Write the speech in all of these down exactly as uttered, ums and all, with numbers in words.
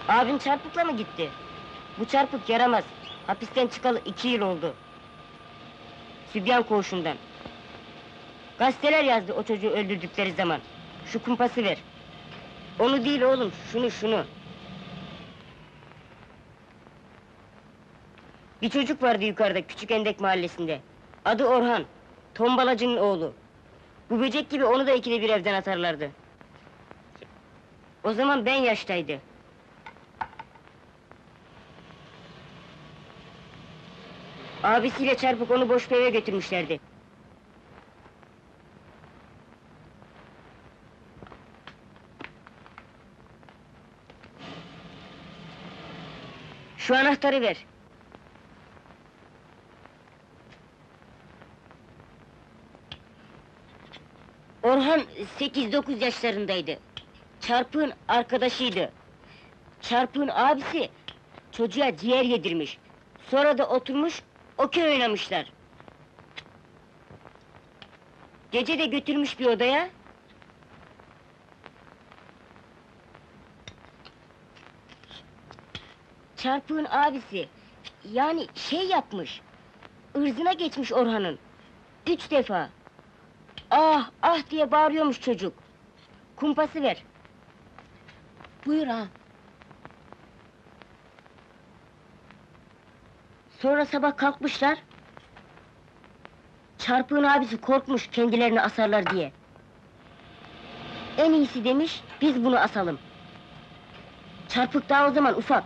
Abin çarpıkla mı gitti? Bu çarpık yaramaz. Hapisten çıkalı iki yıl oldu. Sübyan koğuşundan. Gazeteler yazdı o çocuğu öldürdükleri zaman. Şu kumpası ver. Onu değil oğlum, şunu şunu. Bir çocuk vardı yukarıda, Küçük Endek mahallesinde. Adı Orhan, tombalacının oğlu. Bu böcek gibi onu da ikide bir evden atarlardı. O zaman ben yaştaydı. Abisiyle çarpık onu boş bir eve götürmüşlerdi. Şu anahtarı ver. Orhan sekiz dokuz yaşlarındaydı. Çarpık'ın arkadaşıydı. Çarpık'ın abisi çocuğa ciğer yedirmiş. Sonra da oturmuş okey oynamışlar. Gece de götürmüş bir odaya. Çarpık'ın abisi yani şey yapmış. Irzına geçmiş Orhan'ın. Üç defa. Ah ah diye bağırıyormuş çocuk. Kumpası ver. Buyur ağam. Sonra sabah kalkmışlar. Çarpık'ın abisi korkmuş kendilerini asarlar diye. En iyisi demiş, biz bunu asalım. Çarpık daha o zaman ufak.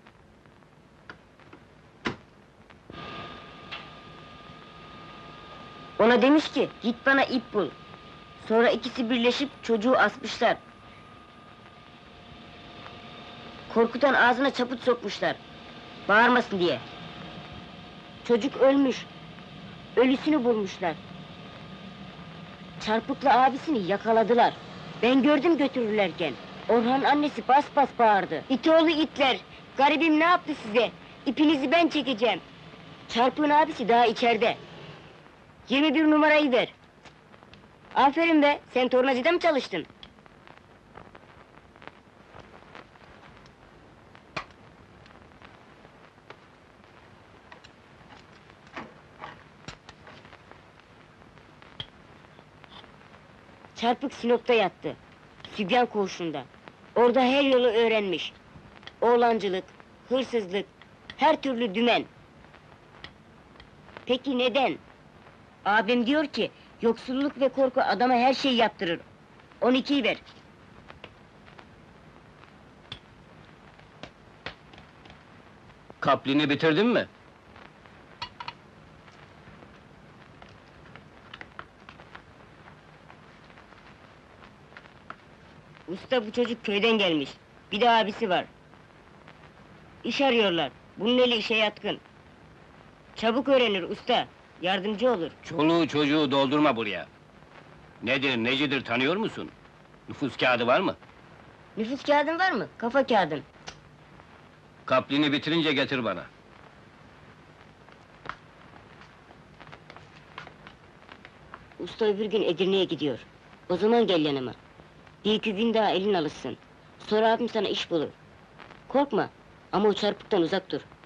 Ona demiş ki, git bana ip bul. Sonra ikisi birleşip çocuğu asmışlar. Korkudan ağzına çaput sokmuşlar. Bağırmasın diye. Çocuk ölmüş. Ölüsünü bulmuşlar. Çarpık'la abisini yakaladılar. Ben gördüm götürürlerken. Orhan'ın annesi bas bas bağırdı. İtoğlu itler! Garibim ne yaptı size? İpinizi ben çekeceğim. Çarpık'ın abisi daha içeride. Yirmi bir numarayı ver. Aferin be, sen tornacıda mı çalıştın? Çarpık Sinop'ta yattı. Sübyan koğuşunda. Orada her yolu öğrenmiş. Oğlancılık, hırsızlık, her türlü dümen. Peki neden? Abim diyor ki, yoksulluk ve korku adama her şeyi yaptırır. On ikiyi ver. Kaplini bitirdin mi? Usta bu çocuk köyden gelmiş. Bir de abisi var. İş arıyorlar. Bunun eli işe yatkın. Çabuk öğrenir usta. Yardımcı olur. Çoluğu çocuğu doldurma buraya. Nedir, necidir tanıyor musun? Nüfus kağıdı var mı? Nüfus kağıdın var mı? Kafa kağıdın. Kaplini bitirince getir bana. Usta öbür gün Edirne'ye gidiyor. O zaman gel yanıma. Bir iki gün daha elin alışsın. Sonra abim sana iş bulur. Korkma, ama o çarpıktan uzak dur.